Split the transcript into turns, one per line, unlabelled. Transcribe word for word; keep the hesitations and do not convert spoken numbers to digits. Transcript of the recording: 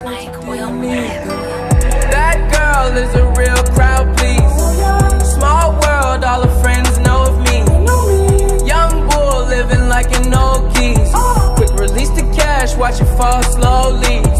That girl is a real crowd, please. Small world, all her friends know of me. Young bull living like an old geese. Quick release the cash, watch it fall slowly.